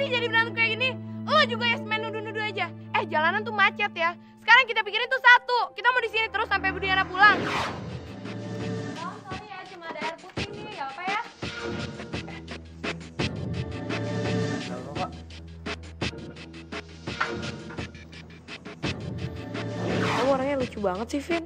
sih jadi berantem kayak gini? Lo juga ya main nuduh-nuduh aja. Jalanan tuh macet ya. Sekarang kita pikirin tuh satu. Kita mau di sini terus sampai Bu Diana pulang. Oh, sorry ya, cuma ada air putih nih, gak apa ya? Halo, Pak. Kamu orangnya lucu banget sih, Vin.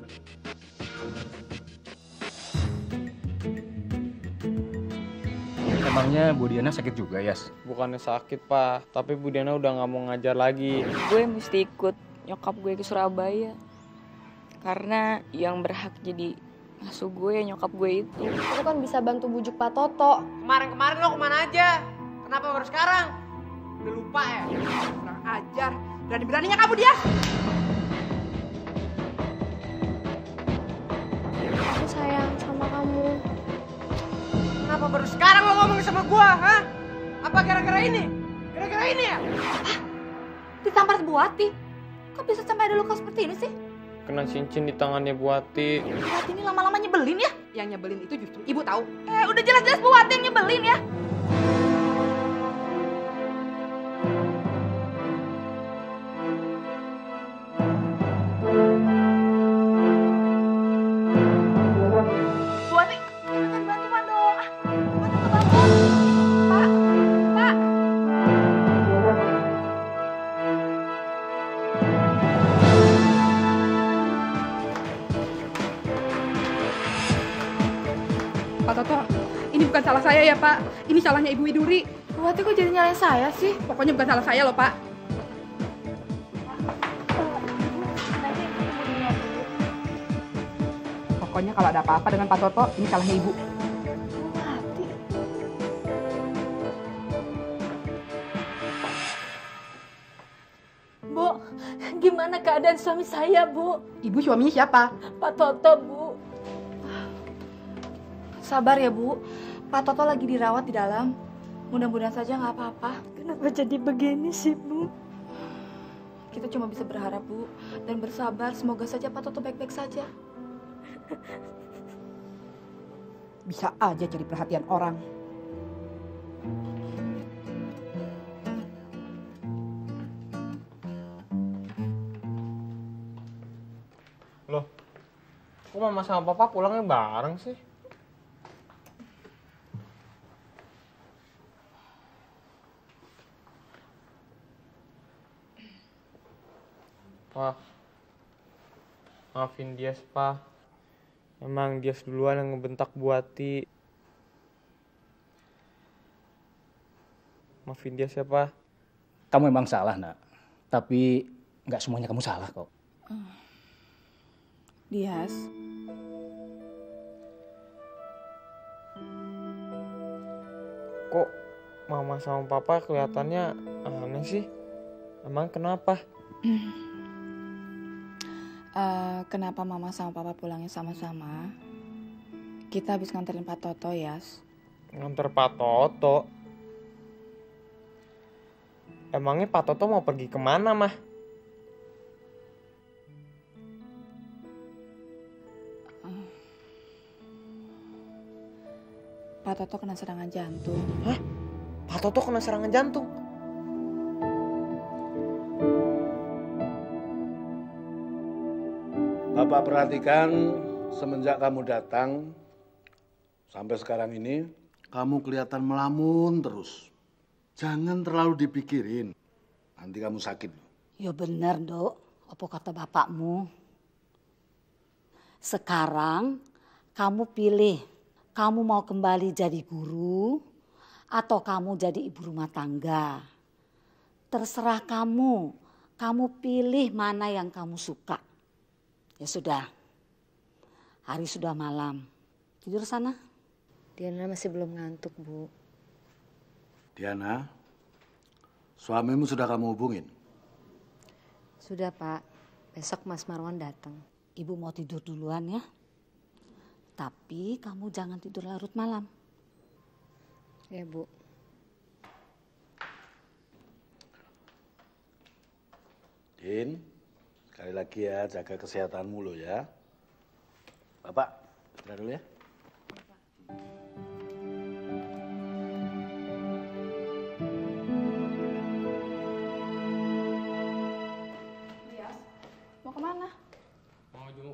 Emangnya Bu Diana sakit juga, Yas? Bukannya sakit, Pak. Tapi Bu Diana udah nggak mau ngajar lagi. Gue mesti ikut nyokap gue ke Surabaya. Karena yang berhak jadi asuh gue nyokap gue itu. Aku kan bisa bantu bujuk Pak Toto. Kemarin-kemarin lo kemana aja? Kenapa baru sekarang? Udah lupa ya? Kurang ajar. Berani-beraninya kamu dia. Aku sayang sama kamu. Kenapa baru sekarang lo ngomongin sama gua, ha? Apa gara-gara ini? Gara-gara ini ya? Ditampar Bu Wati. Kok bisa sampai ada luka seperti ini sih? Kena cincin di tangannya Bu Wati. Bu Wati ini lama-lama nyebelin ya? Yang nyebelin itu justru ibu tahu. Udah jelas-jelas Bu Wati yang nyebelin ya. Bu Wati, jangan bantuan dong. Bantu ke bangun. Pak, Pak. Pak Toto, ini bukan salah saya ya Pak. Ini salahnya Ibu Widuri. Bu Wati kok jadi nyalain saya sih? Pokoknya bukan salah saya loh Pak. Pokoknya kalau ada apa-apa dengan Pak Toto, ini salahnya Ibu. Bu Wati. Bu, gimana keadaan suami saya, Bu? Ibu suaminya siapa? Pak Toto, Bu. Sabar ya, Bu. Pak Toto lagi dirawat di dalam. Mudah-mudahan saja nggak apa-apa. Kenapa jadi begini sih, Bu? Kita cuma bisa berharap, Bu. Dan bersabar. Semoga saja Pak Toto baik-baik saja. Bisa aja cari perhatian orang. Loh, kok mama sama papa pulangnya bareng sih? Pak, maafin Dias, Pak. Emang Dias duluan yang ngebentak Bu Wati. Maafin Dias ya, Pak. Kamu memang salah, Nak. Tapi nggak semuanya kamu salah kok. Dias, Kok mama sama papa kelihatannya aneh sih? Emang kenapa? Kenapa mama sama papa pulangnya sama-sama? Kita habis nganterin Pak Toto, Yas. Nganter Pak Toto? Emangnya Pak Toto mau pergi kemana, Mah? Pak Toto kena serangan jantung. Hah? Pak Toto kena serangan jantung? Bapak perhatikan semenjak kamu datang sampai sekarang ini, kamu kelihatan melamun terus. Jangan terlalu dipikirin, nanti kamu sakit. Ya benar, Dok. Apa kata bapakmu? Sekarang kamu pilih, kamu mau kembali jadi guru atau kamu jadi ibu rumah tangga. Terserah kamu pilih mana yang kamu suka. Ya sudah, hari sudah malam. Tidur sana. Diana masih belum ngantuk, Bu. Diana, suamimu sudah kamu hubungin? Sudah, Pak. Besok Mas Marwan datang. Ibu mau tidur duluan ya. Tapi kamu jangan tidur larut malam. Ya, Bu. Din, sekali lagi ya, jaga kesehatanmu lo ya. Bapak, istirahat dulu ya.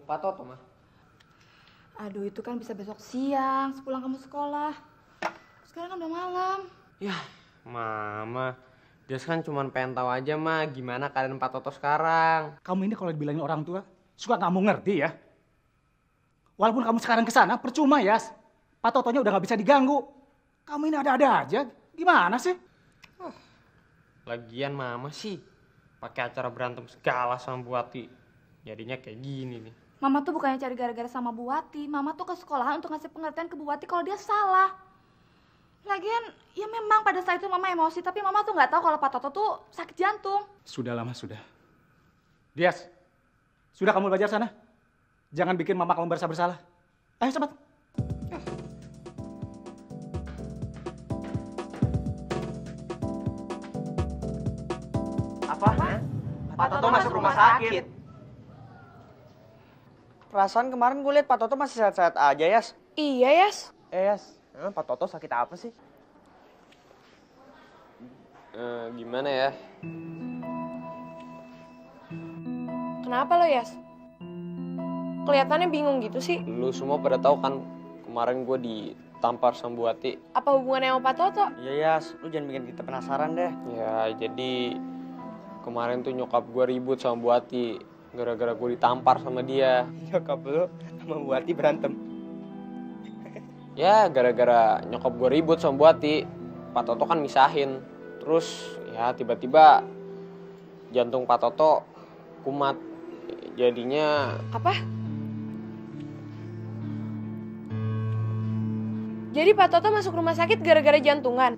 Pak Toto, mah. Aduh, itu kan bisa besok siang sepulang kamu sekolah. Sekarang kan udah malam. Ya, Mama. Jas kan cuma pengen tahu aja, mah, gimana keadaan Pak Toto sekarang. Kamu ini kalau dibilangin orang tua, suka nggak mau ngerti ya. Walaupun kamu sekarang ke sana, percuma ya. Pak Totonya udah nggak bisa diganggu. Kamu ini ada-ada aja. Gimana sih? Lagian Mama sih pakai acara berantem segala sama Bu Wati. Jadinya kayak gini nih. Mama tuh bukannya cari gara-gara sama Bu Wati. Mama tuh ke sekolahan untuk ngasih pengertian ke Bu Wati kalau dia salah. Lagian, ya memang pada saat itu Mama emosi, tapi Mama tuh nggak tahu kalau Pak Toto tuh sakit jantung. Sudah lama, sudah. Dias, sudah kamu belajar sana. Jangan bikin mama kamu merasa bersalah. Ayo cepat. Apa? Pak Toto masuk rumah sakit. Perasaan kemarin gue liat Pak Toto masih sehat-sehat aja, Yas. Iya, Yas. Yas, Pak Toto sakit apa sih? Gimana ya? Kenapa lo, Yas? Kelihatannya bingung gitu sih. Lu semua pada tahu kan kemarin gue ditampar sama Bu Wati. Apa hubungannya sama Pak Toto? Iya, Yas. Lu jangan bikin kita penasaran deh. Ya, jadi kemarin tuh nyokap gue ribut sama Bu Wati gara-gara gue ditampar sama dia. Nyokap lu sama Bu Wati berantem. Ya, gara-gara nyokap gue ribut sama Bu Wati, Pak Toto kan misahin. Terus ya tiba-tiba jantung Pak Toto kumat. Jadinya Apa? Jadi Pak Toto masuk rumah sakit gara-gara jantungan?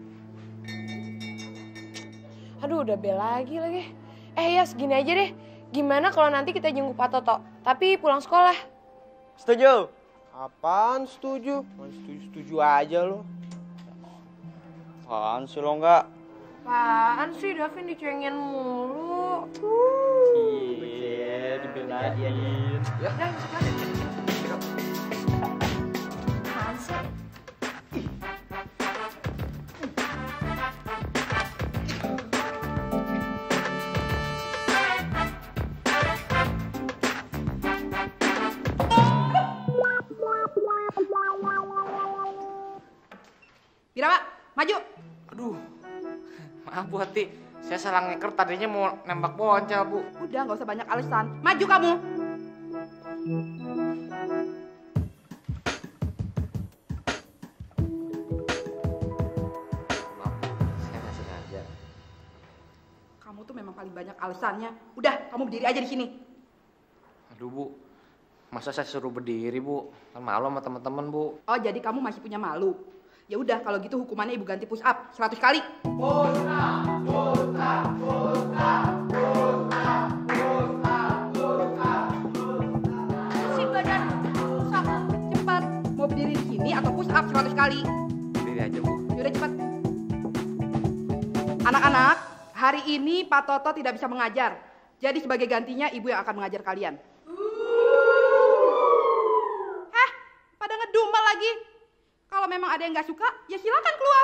Aduh, udah bel lagi. Yas, gini aja deh. Gimana kalau nanti kita jenguk Pak Toto, tapi pulang sekolah? Setuju? apaan setuju? Setuju aja lo. Apaan sih lo enggak? Apaan sih Davin dicengin mulu? Iya, dibelain. Ya, udah masuk lagi. Apaan sih? Bira, Pak, maju. Aduh, maaf Bu Hati, saya salah ngeker tadinya mau nembak bocel Bu. Udah, nggak usah banyak alasan. Maju kamu. Maaf, saya nggak sengaja. Kamu tuh memang paling banyak alasannya. Udah, kamu berdiri aja di sini. Aduh Bu, masa saya suruh berdiri Bu? Kan malu sama teman-teman Bu. Oh, jadi kamu masih punya malu. Ya udah, kalau gitu hukumannya Ibu ganti push up 100 kali. Si badan push up cepat. Mau berdiri di sini atau push up 100 kali? Berdiri aja Bu. Yaudah cepat. Anak-anak, hari ini Pak Toto tidak bisa mengajar. Jadi sebagai gantinya Ibu yang akan mengajar kalian. Hah? Pada ngedumel lagi? Kalau memang ada yang nggak suka, ya silakan keluar.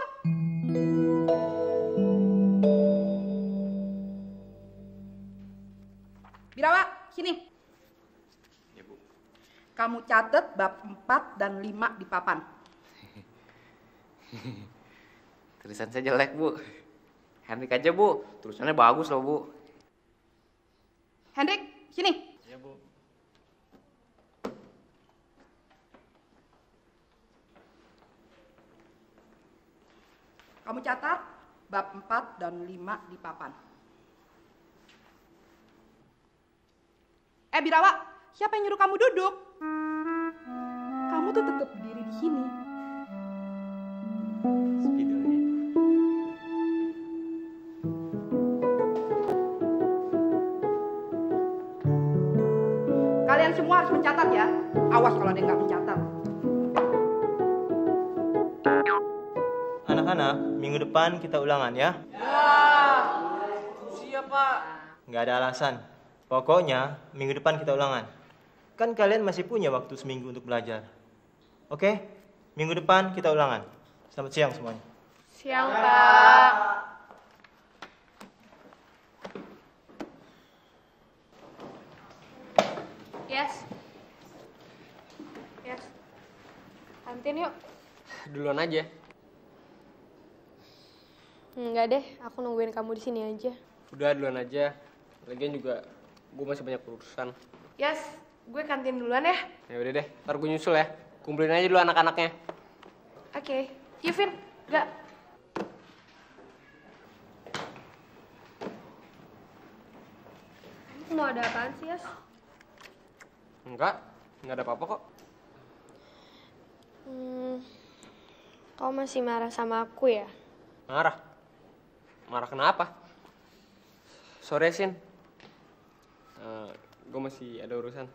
Birawa, sini. Ya Bu. Kamu catet bab 4 dan 5 di papan. Tulisan saya jelek Bu. Hendrik aja Bu, tulisannya bagus loh Bu. Hendrik, sini. Ya Bu. Kamu catat bab 4 dan 5 di papan. Birawa, siapa yang nyuruh kamu duduk? Kamu tuh tetap berdiri di sini. Spidolnya. Kalian semua harus mencatat ya. Awas kalau ada yang nggak mencatat. Anak-anak, minggu depan kita ulangan ya? Siap, Pak. Nggak ada alasan. Pokoknya, minggu depan kita ulangan. Kan kalian masih punya waktu seminggu untuk belajar. Oke? Minggu depan kita ulangan. Selamat siang semuanya. Siang, Pak. Yes. kantin yuk. Duluan aja. Enggak deh, aku nungguin kamu di sini aja. Udah duluan aja. Lagian juga gue masih banyak urusan. Yes, gue kantin duluan ya. Ya udah deh, ntar gue nyusul ya. Kumpulin aja dulu anak-anaknya. Oke. Yuvin, enggak. Kamu mau ada apaan sih, Yas? Enggak ada apa-apa kok. Kau masih marah sama aku ya? Marah? Marah kenapa? Sore, Sin. Gue masih ada urusan.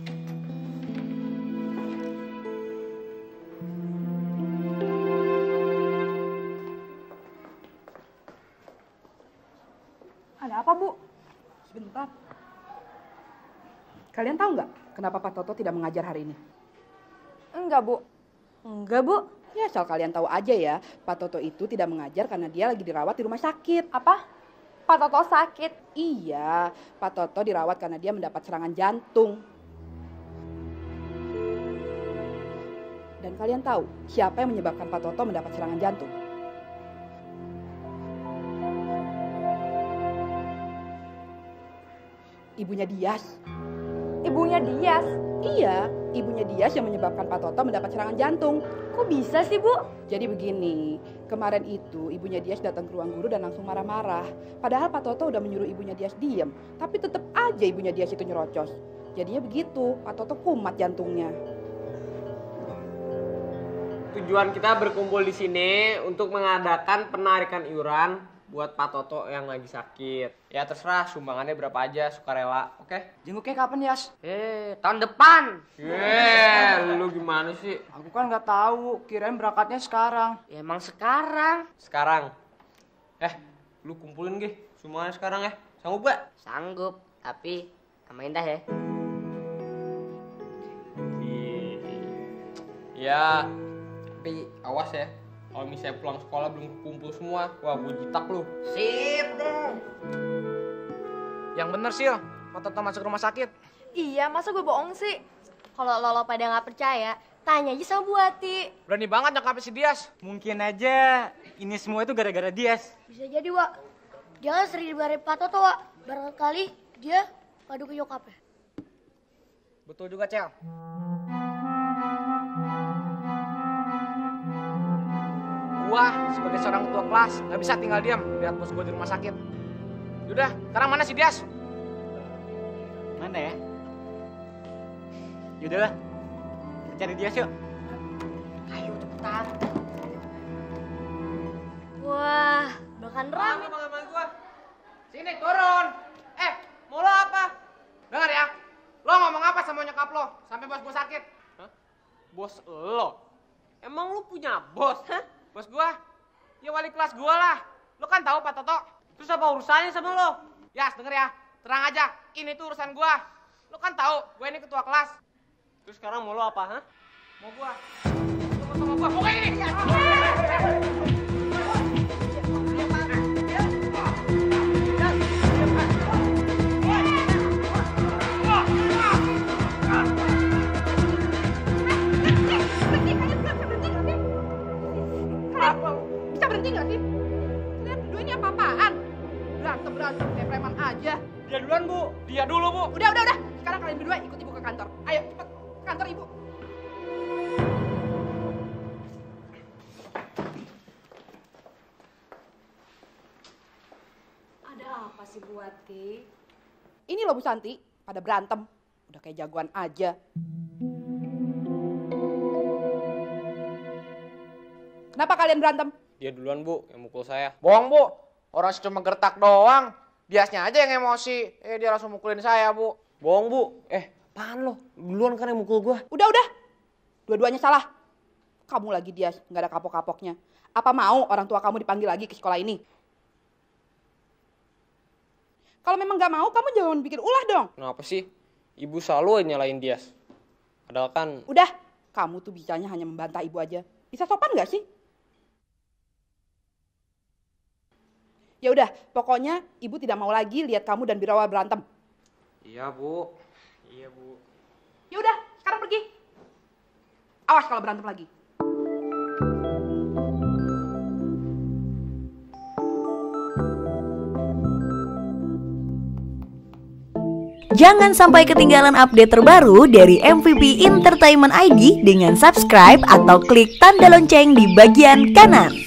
Ada apa, Bu? Sebentar. Kalian tahu nggak kenapa Pak Toto tidak mengajar hari ini? Enggak, Bu. Enggak, Bu. Ya, asal kalian tahu aja ya, Pak Toto itu tidak mengajar karena dia lagi dirawat di rumah sakit. Apa? Pak Toto sakit? Iya, Pak Toto dirawat karena dia mendapat serangan jantung. Dan kalian tahu siapa yang menyebabkan Pak Toto mendapat serangan jantung? Ibunya Dias. Ibunya Dias? Iya, ibunya Dias yang menyebabkan Pak Toto mendapat serangan jantung. Kok bisa sih, Bu? Jadi begini, kemarin itu ibunya Dias datang ke ruang guru dan langsung marah-marah. Padahal Pak Toto udah menyuruh ibunya Dias diem, tapi tetap aja ibunya Dias itu nyerocos. Jadinya begitu, Pak Toto kumat jantungnya. Tujuan kita berkumpul di sini untuk mengadakan penarikan iuran buat Pak Toto yang lagi sakit. Ya terserah sumbangannya berapa aja, sukarela, oke? Jenguknya kapan, Yas? Tahun depan. Lu gimana sih? Aku kan nggak tahu, kirain berangkatnya sekarang. Ya emang sekarang. Sekarang. Lu kumpulin gih sumbangannya sekarang ya. Sanggup gak? Sanggup, tapi sama Indah ya. Ya, tapi awas ya. Kalau misalnya pulang sekolah belum kumpul semua, wah gue jitak lu. Sip deh. Yang bener, Sil. Pak Toto masuk rumah sakit. Iya, masa gue bohong sih? Kalau lo pada nggak percaya, tanya aja sama Bu Ati. Berani banget nyangka si Dias. Mungkin aja ini semua itu gara-gara Dias. Bisa jadi, Wak. Jangan sering dimarahin Pak Toto, Wak. Barangkali dia ngadu ke nyokapnya. Betul juga, Cel. Gua sebagai seorang ketua kelas nggak bisa tinggal diam lihat bos gua di rumah sakit. Yaudah, sekarang mana si Dias? Mana ya? Yaudahlah, kita cari Dias yuk. Ayo cepetan. Wah, makan rame. Sama gua. Sini turun. Mau lo apa? Dengar ya, lo ngomong apa sama nyokap lo sampai bos gua sakit? Hah? Bos lo? Emang lu punya bos? Hah? Bos gua? Ya wali kelas gua lah. Lo kan tahu Pak Toto. Terus apa urusannya sama lo? Yas, denger ya. Terang aja, ini tuh urusan gua. Lo kan tahu, gua ini ketua kelas. Terus sekarang mau lo apa, hah? Mau gua. Lo mau sama gua. Pokoknya ini. Bisa berhenti nggak sih? Kalian berdua ini apa-apaan? Berantem kayak preman aja. Dia duluan, Bu. Dia dulu, Bu. Udah. Sekarang kalian berdua ikut ibu ke kantor. Ayo, cepet. Ke kantor ibu. Ada apa sih Bu Ati? Ini loh Bu Santi, pada berantem. Udah kayak jagoan aja. Kenapa kalian berantem? Dia duluan, Bu, yang mukul saya. Bohong, Bu. Orang cuma gertak doang. Diasnya aja yang emosi. Dia langsung mukulin saya, Bu. Bohong, Bu. Apaan lo? Duluan kan yang mukul gua. Udah. Dua-duanya salah. Kamu lagi Dias, nggak ada kapok-kapoknya. Apa mau orang tua kamu dipanggil lagi ke sekolah ini? Kalau memang nggak mau, kamu jangan bikin ulah dong. Kenapa sih? Ibu selalu nyalain Dias. Padahal kan... Udah, kamu tuh bisanya hanya membantah ibu aja. Bisa sopan nggak sih? Ya udah, pokoknya ibu tidak mau lagi lihat kamu dan Birawa berantem. Iya, Bu. Iya, Bu. Ya udah, sekarang pergi. Awas kalau berantem lagi. Jangan sampai ketinggalan update terbaru dari MVP Entertainment ID dengan subscribe atau klik tanda lonceng di bagian kanan.